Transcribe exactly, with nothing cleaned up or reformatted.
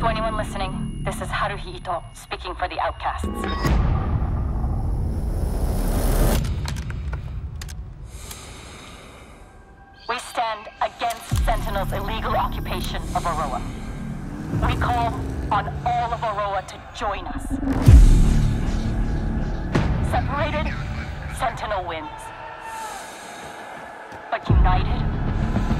To anyone listening, this is Haruhi Ito, speaking for the Outcasts. We stand against Sentinel's illegal occupation of Aroa. We call on all of Aroa to join us. Separated, Sentinel wins. But united,